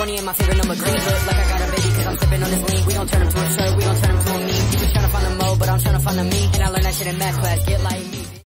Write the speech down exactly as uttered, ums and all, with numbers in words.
twenty and my favorite number green. Look like I got a baby cause I'm sipping on this lean. We gon' turn him to a shirt, we gon' turn him to a meme. You was tryna find a mo, but I'm tryna find a me. And I learned that shit in math class, get like me.